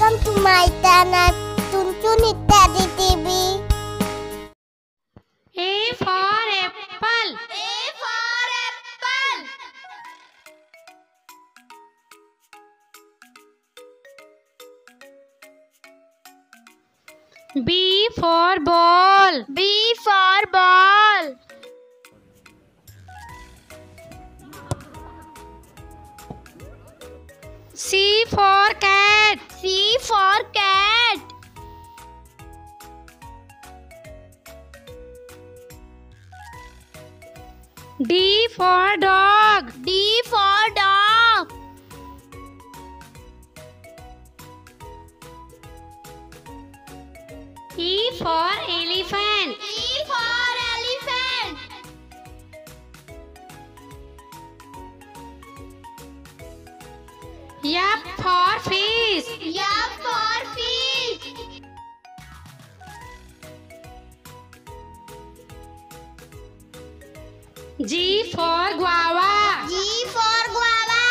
Welcome to my channel Chunchun Ityadi TV. A for apple. A for apple. B for ball. B for ball. C for cat. C for cat. D for dog. D for dog. E for elephant. E for elephant. F for fish. F for fish. G for guava. G for guava.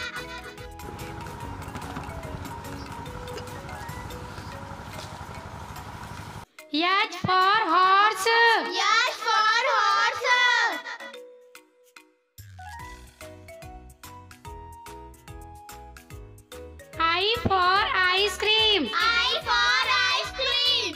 H for horse. H for horse. I for ice cream. I for ice cream.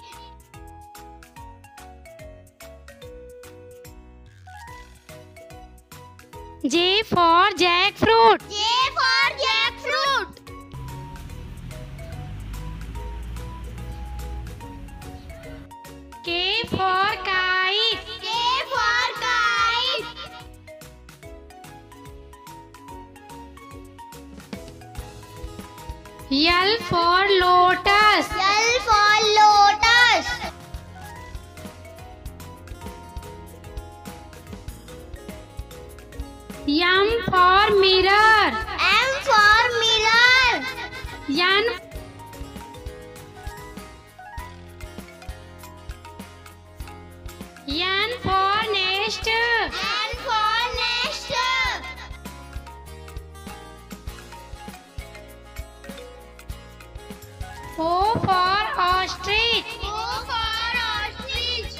J for jackfruit. J for jackfruit. K for kite. K for kite. L for lotus. L for lotus. M for mirror. M for mirror. N for nest. N for nest. O for ostrich. O for ostrich.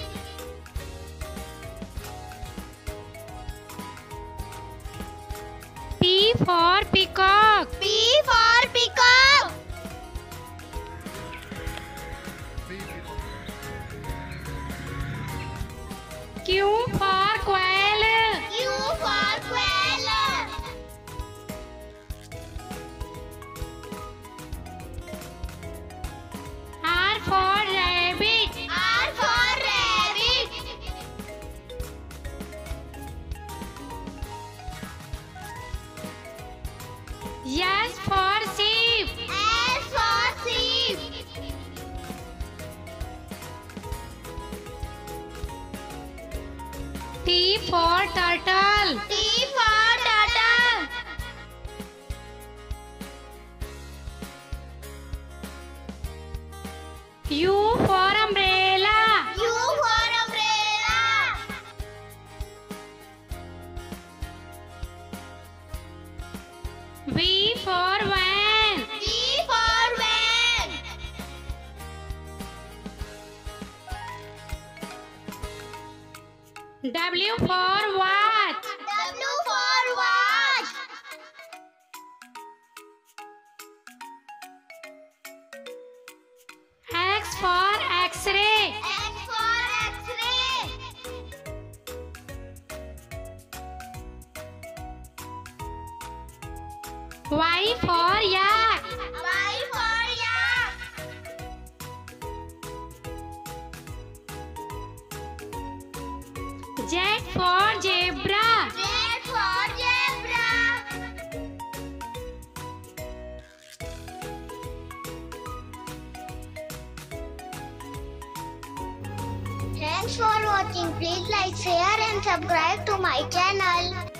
P for peacock. P for peacock. Q for quail. Q for quail. R for rabbit. R for rabbit. S for sheep. S for sheep. T for turtle. T for turtle. U for umbrella. U for umbrella. V for van. V for van. W for watch. W for watch. X for X-ray. X for X-ray. Y for yak. Y for yak. Z for zebra. Z for zebra. Thanks for watching. Please like, share and subscribe to my channel.